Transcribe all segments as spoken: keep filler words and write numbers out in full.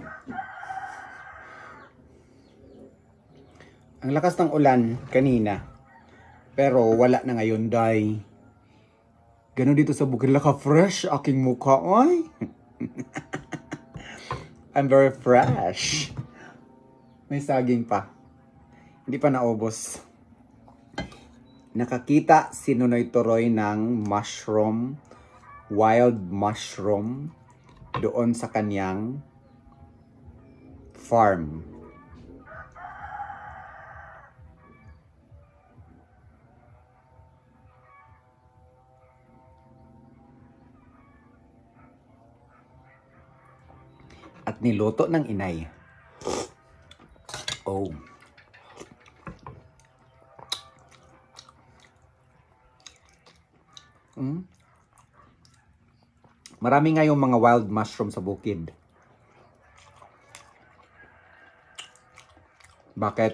Ang lakas ng ulan kanina. Pero wala na ngayon, day. Ganun dito sa bukid, laka-fresh aking mukha, ay. I'm very fresh. May saging pa. Hindi pa naubos. Nakakita si Nunoy Toroy ng mushroom, wild mushroom, doon sa kanyang farm. At niluto ng inay. Oh. Mm. Marami nga yung mga wild mushroom sa bukid. Bakit?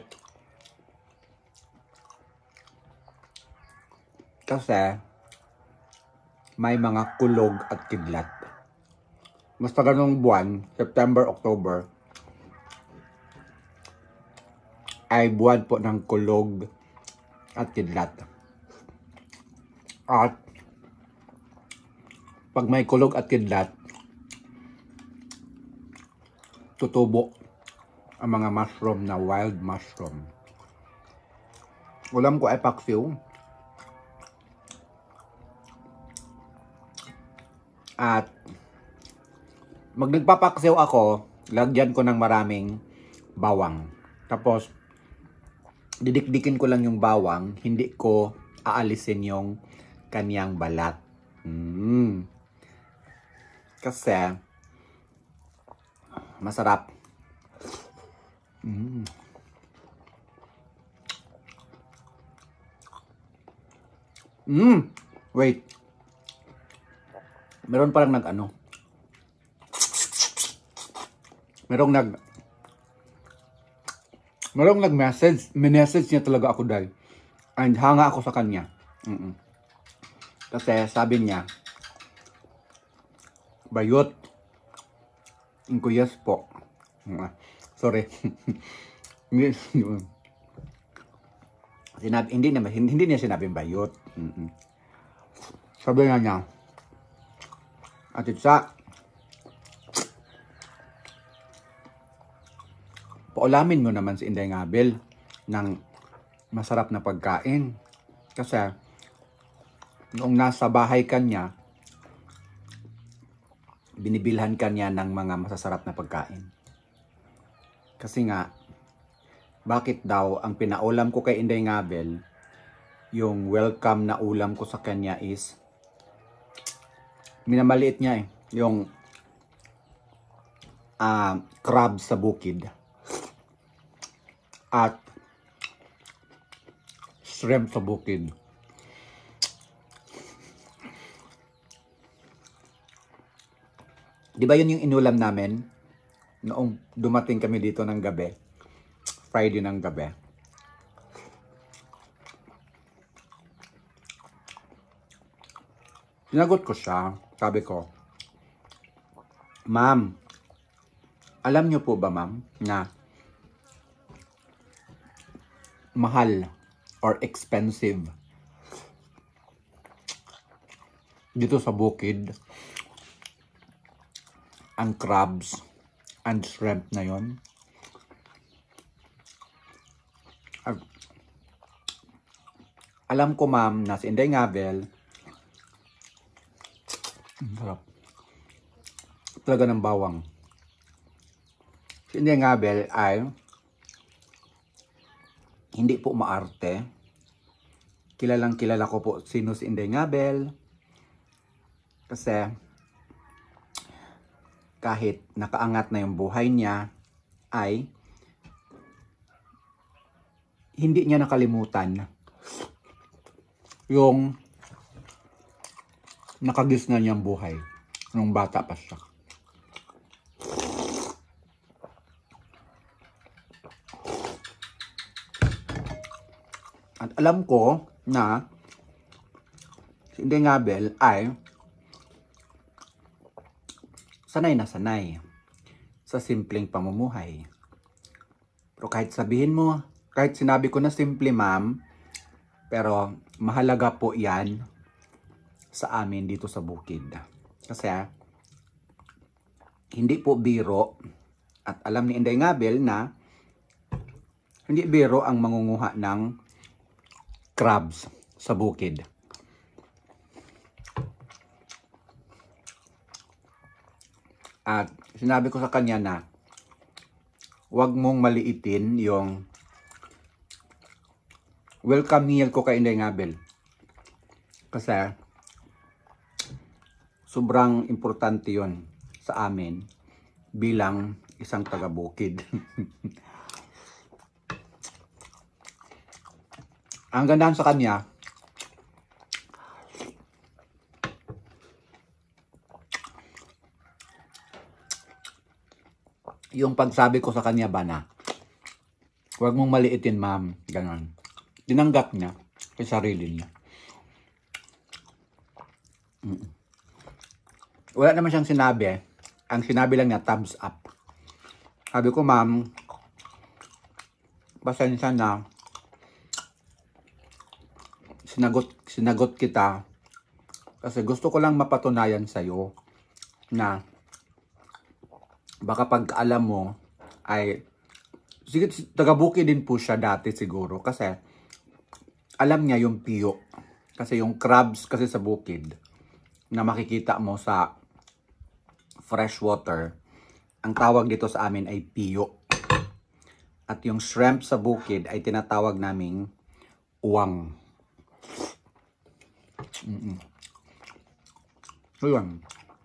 Kasi may mga kulog at kidlat. Basta ganung buwan, September, October, ay buwan po ng kulog at kidlat. At pag may kulog at kidlat, tutubo ang mga mushroom na wild mushroom. Ulam ko ay paksiw. At mag nagpapaksiw ako, lagyan ko ng maraming bawang. Tapos, didikdikin ko lang yung bawang, hindi ko aalisin yung kanyang balat. Mm. Kasi, masarap. Mm. Mm. Wait. Meron parang nag-ano. Merong nag Merong nag-message. Minessage niya talaga ako dahil. And hanga ako sa kanya. Mm -mm. Kasi sabi niya, bayot. Inko yes po. Sorry. Sinabi, hindi, na, hindi, hindi niya sinabing bayot. Mm -mm. Sabi nga niya, at itsa, paulamin mo naman si Inday Ngabel ng masarap na pagkain. Kasi, noong nasa bahay kanya, binibilhan kanya ng mga masasarap na pagkain. Kasi nga, bakit daw ang pinaulam ko kay Inday Ngabel, yung welcome na ulam ko sa kanya is, minamaliit niya eh, yung uh, crab sa bukid. At shrimp sa bukid. Di ba yun yung inulam namin noong dumating kami dito ng gabi? Friday ng gabi. Sinagot ko siya. Sabi ko, Ma'am, alam niyo po ba ma'am na mahal or expensive dito sa bukid ang crabs and shrimp na yon? Alam ko ma'am na si Inday Ngabel sarap talaga ng bawang. Si Inday Ngabel ay hindi po maarte. Kilalang kilala ko po sino si Inday Ngabel. Kasi kahit nakaangat na yung buhay niya, ay hindi niya nakalimutan yung nakagisna niyang buhay nung bata pa siya. At alam ko na si Inday Ngabel ay sanay na sanay sa simpleng pamumuhay. Pero kahit sabihin mo, kahit sinabi ko na simple ma'am, pero mahalaga po yan sa amin dito sa bukid. Kasi hindi po biro, at alam ni Inday Ngabel na hindi biro ang mangunguha ng crabs sa bukid. At sinabi ko sa kanya na huwag mong maliitin yung welcome meal ko kay Inday Ngabel. Kasi sobrang importante yon sa amin bilang isang taga-bukid. Ang gandahan sa kanya, yung pagsabi ko sa kanya ba na huwag mong maliitin ma'am, ganon. Tinanggap niya kay sarili niya. Mm. Wala naman siyang sinabi. Ang sinabi lang niya, thumbs up. Sabi ko, ma'am, pasensya na. Sinagot, sinagot kita kasi gusto ko lang mapatunayan sa'yo na baka pag alam mo ay sige, taga-bukid din po siya dati siguro kasi alam niya yung piyo. Kasi yung crabs kasi sa bukid na makikita mo sa freshwater, ang tawag dito sa amin ay piyo. At yung shrimp sa bukid ay tinatawag naming uwang. Mm-mm. So yun.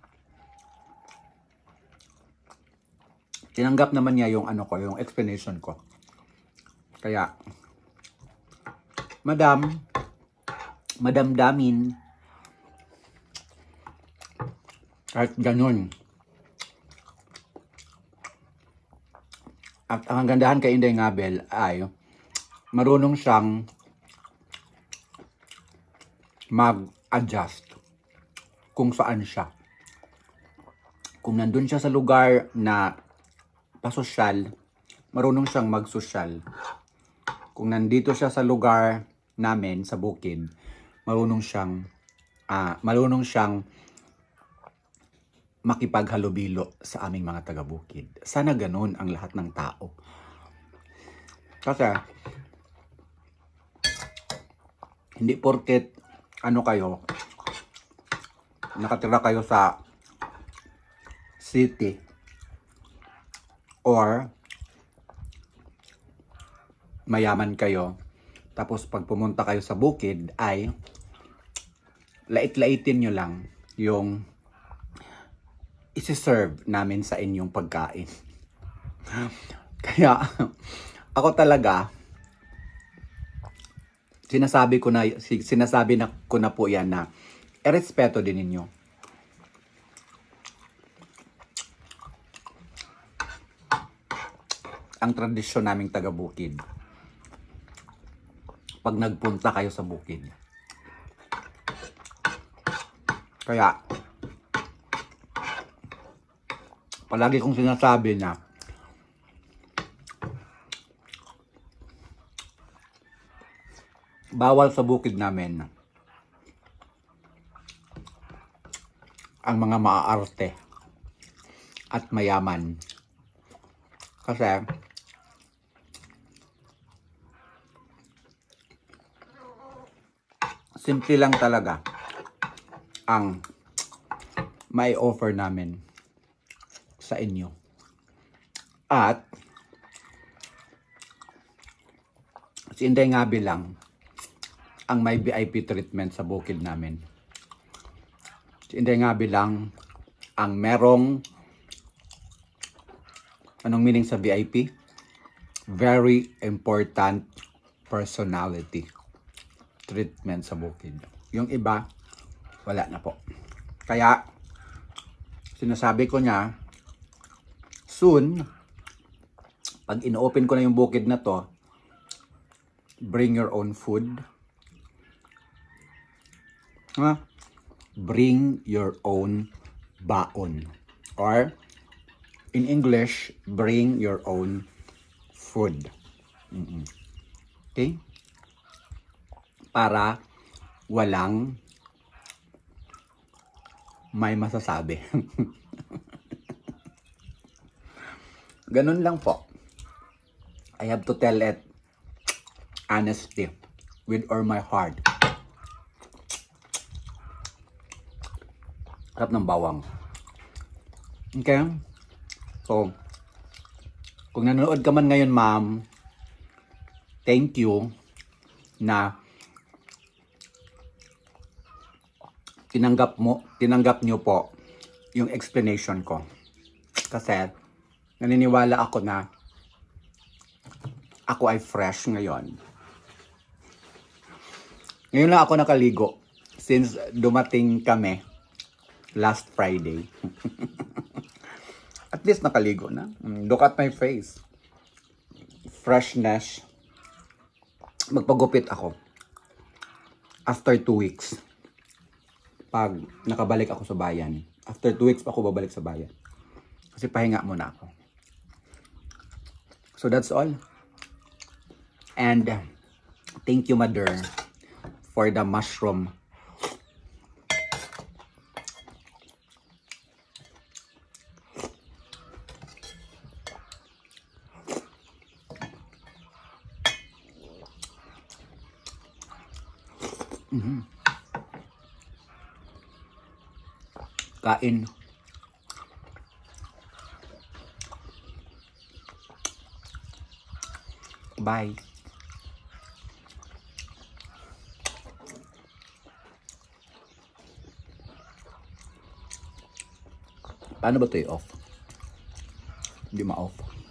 Tinanggap naman niya yung ano ko, yung explanation ko. Kaya, Madam, Madam Damin, kahit ganun. At ang gandahan kay Inday Ngabel ay marunong siyang mag-adjust kung saan siya. Kung nandun siya sa lugar na pasosyal, marunong siyang magsosyal. Kung nandito siya sa lugar namin, sa bukid, marunong siyang, ah, marunong siyang makipaghalubilo sa aming mga taga-bukid. Sana ganun ang lahat ng tao. Kasi, hindi porket ano kayo, nakatira kayo sa city or mayaman kayo, tapos pag pumunta kayo sa bukid ay lait-laitin nyo lang yung isi-serve namin sa inyong pagkain. Kaya ako talaga sinasabi ko na sinasabi na ko na po yan na irespeto din ninyo. Ang tradisyon naming taga-bukid. Pag nagpunta kayo sa bukid. Kaya palagi kong sinasabi na bawal sa bukid namin ang mga maaarte at mayaman. Kasi simple lang talaga ang may offer namin sa inyo. At si Inday Ngabel lang ang may V I P treatment sa bukid namin. Si Inday Ngabel lang ang merong, anong meaning sa V I P? Very important personality treatment sa bukid. Yung iba, wala na po. Kaya, sinasabi ko niya, soon, pag ino-open ko na yung bukid na to, bring your own food. Huh? Bring your own baon. Or, In English, bring your own food. Mm-mm. Okay? Para walang may masasabi. Ganun lang po. I have to tell it honestly, with all my heart. Sarap ng bawang. Okay? So, kung nanonood ka man ngayon, ma'am, thank you na tinanggap mo, tinanggap nyo po yung explanation ko. Kasi, naniniwala ako na ako ay fresh ngayon. Ngayon lang ako nakaligo since dumating kami last Friday. At least nakaligo na. Look at my face. Freshness. Magpagupit ako. After two weeks. Pag nakabalik ako sa bayan. After two weeks pa ako babalik sa bayan. Kasi pahinga muna ako. So that's all. And thank you, Mother, for the mushroom. Mm-hmm. Kain. Bye. Paano ba ito i-off? Hindi ma-off.